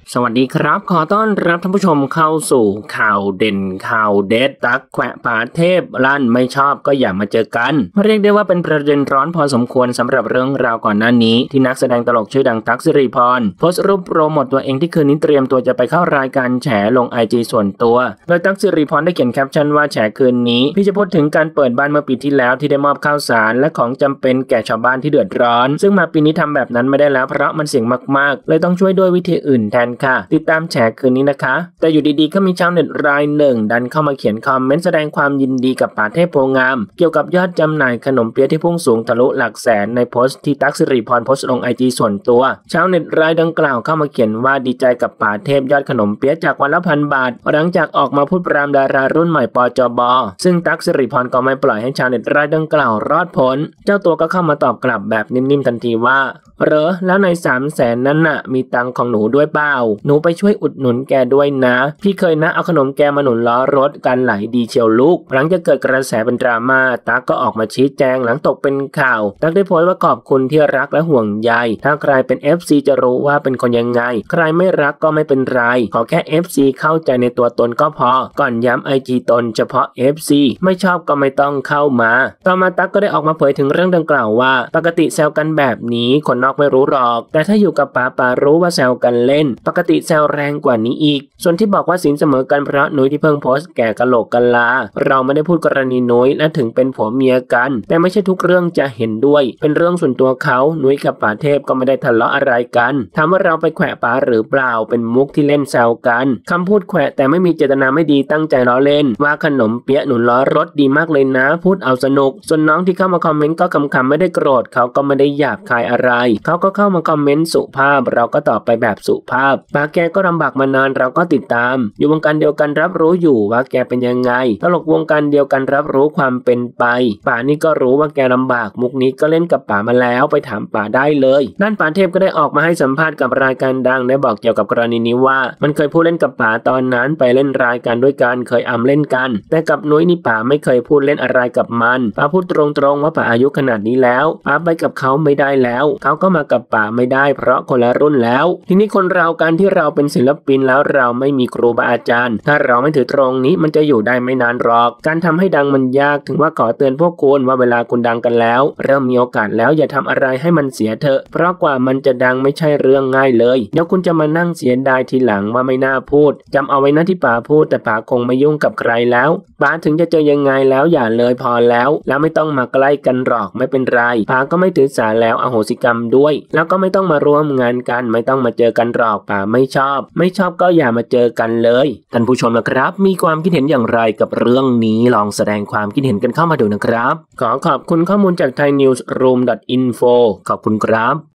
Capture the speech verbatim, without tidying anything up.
สวัสดีครับขอต้อนรับท่านผู้ชมเข้าสู่ข่าวเด่นข่าวเด็ดตักแขวะป่าเทพลั่นไม่ชอบก็อย่ามาเจอกันเรียกได้ว่าเป็นประเด็นร้อนพอสมควรสำหรับเรื่องราวก่อนหน้านี้ที่นักแสดงตลกชื่อดังตั๊กสิริพรโพสต์รูปโปรโมทตัวเองที่คืนนี้เตรียมตัวจะไปเข้ารายการแฉลง ไอ จี ส่วนตัวโดยตั๊กสิริพรได้เขียนแคปชั่นว่าแฉคืนนี้พี่จะพูดถึงการเปิดบ้านเมื่อปีที่แล้วที่ได้มอบข้าวสารและของจำเป็นแก่ชาวบ้านที่เดือดร้อนซึ่งมาปีนี้ทำแบบนั้นไม่ได้แล้วเพราะมันเสี่ยงมากๆเลยต้องช่วยด้วยวิธีอื่นแทนค่ะติดตามแฉคืนนี้นะคะแต่อยู่ดีๆก็มีชาวเน็ตรายหนึ่งดันเข้ามาเขียนคอมเมนต์แสดงความยินดีกับป๋าเทพโพงามเกี่ยวกับยอดจำหน่ายขนมเปี๊ยะที่พุ่งสูงทะลุหลักแสนในโพสต์ที่ตั๊กสิริพรโพสต์ลง ไอ จี ส่วนตัวชาวเน็ตรายดังกล่าวเข้ามาเขียนว่าดีใจกับป๋าเทพยอดขนมเปี๊ยะจากวันละพันบาทหลังจากออกมาพูดปรามดารารุ่นใหม่ปจบซึ่งตั๊กสิริพรก็ไม่ปล่อยให้ชาวเน็ตรายดังกล่าวรอดพ้นเจ้าตัวก็เข้ามาตอบกลับแบบนิ่มๆทันทีว่าเหรอแล้วในสามแสนนั้นน่ะมีตังของหนูด้วยเปล่าหนูไปช่วยอุดหนุนแกด้วยนะพี่เคยนะเอาขนมแกมาหนุนล้อรถกันไหลดีเชียวลูกหลังจากเกิดกระแสเป็นดราม่าตั๊กก็ออกมาชี้แจงหลังตกเป็นข่าวตั๊กได้โพสต์ว่าขอบคุณที่รักและห่วงใยถ้าใครเป็น เอฟ ซี จะรู้ว่าเป็นคนยังไงใครไม่รักก็ไม่เป็นไรขอแค่ เอฟ ซี เข้าใจในตัวตนก็พอก่อนย้ำ ไอ จี ตนเฉพาะ เอฟ ซี ไม่ชอบก็ไม่ต้องเข้ามาต่อมาตั๊กก็ได้ออกมาเผยถึงเรื่องดังกล่าวว่าปกติแซวกันแบบนี้คนนอกไม่รู้หรอกแต่ถ้าอยู่กับป๋าป๋ารู้ว่าแซวกันเล่นปกติแซวแรงกว่านี้อีกส่วนที่บอกว่าสินเสมอกันเพราะนุ้ยที่เพิ่งโพสต์แก่กะโหลกกะลาเราไม่ได้พูดกรณีนุ้ยและถึงเป็นผัวเมียกันแต่ไม่ใช่ทุกเรื่องจะเห็นด้วยเป็นเรื่องส่วนตัวเขานุ้ยกับป๋าเทพก็ไม่ได้ทะเลาะอะไรกันถามว่าเราไปแขวะป๋าหรือเปล่าเป็นมุกที่เล่นแซวกันคำพูดแขวะแต่ไม่มีเจตนาไม่ดีตั้งใจล้อเล่นว่าขนมเปี๊ยะหนุนล้อรถดีมากเลยนะพูดเอาสนุกส่วนน้องที่เข้ามาคอมเมนต์ก็คำๆไม่ได้โกรธเขาก็ไม่ได้หยาบคายอะไรเขาก็เข้ามาคอมเมนต์สุภาพเราก็ตอบไปแบบสุภาพป๋าแกก็ลำบากมานานเราก็ติดตามอยู่วงการเดียวกันรับรู้อยู่ว่าแกเป็นยังไงตลกวงการเดียวกันรับรู้ความเป็นไปป๋านี่ก็รู้ว่าแกลำบากมุกนี้ก็เล่นกับป๋ามาแล้วไปถามป๋าได้เลยด้านป๋าเทพก็ได้ออกมาให้สัมภาษณ์กับรายการดังได้บอกเกี่ยวกับกรณีนี้ว่ามันเคยพูดเล่นกับป๋าตอนนั้นไปเล่นรายการด้วยกันเคยอำเล่นกันแต่กับนุ้ยนี่ป๋าไม่เคยพูดเล่นอะไรกับมันป๋าพูดตรงๆว่าป๋าอายุขนาดนี้แล้วป๋าไปกับเขาไม่ได้แล้วเขาก็มากับป๋าไม่ได้เพราะคนละรุ่นแล้วทีนี้คนเราการที่เราเป็นศิลปินแล้วเราไม่มีครูบาอาจารย์ถ้าเราไม่ถือตรงนี้มันจะอยู่ได้ไม่นานหรอกการทำให้ดังมันยากถึงว่าขอเตือนพวกคุณว่าเวลาคุณดังกันแล้วเริ่มมีโอกาสแล้วอย่าทำอะไรให้มันเสียเถอะเพราะกว่ามันจะดังไม่ใช่เรื่องง่ายเลยเดี๋ยวคุณจะมานั่งเสียดายทีหลังว่าไม่น่าพูดจำเอาไว้นะที่ป๋าพูดแต่ป๋าคงไม่ยุ่งกับใครแล้วป๋าถึงจะเจอยังไงแล้วอย่าเลยพอแล้วแล้วไม่ต้องมาใกล้กันหรอกไม่เป็นไรป๋าก็ไม่ถือสาแล้วอโหสิกรรมด้วยแล้วก็ไม่ต้องมาร่วมงานกันไม่ต้องมาเจอกันหรอกป๋าไม่ชอบไม่ชอบก็อย่ามาเจอกันเลยท่านผู้ชมนะครับมีความคิดเห็นอย่างไรกับเรื่องนี้ลองแสดงความคิดเห็นกันเข้ามาดูนะครับขอขอบคุณข้อมูลจาก ไทยนิวส์รูม ดอท อินโฟ ขอบคุณครับ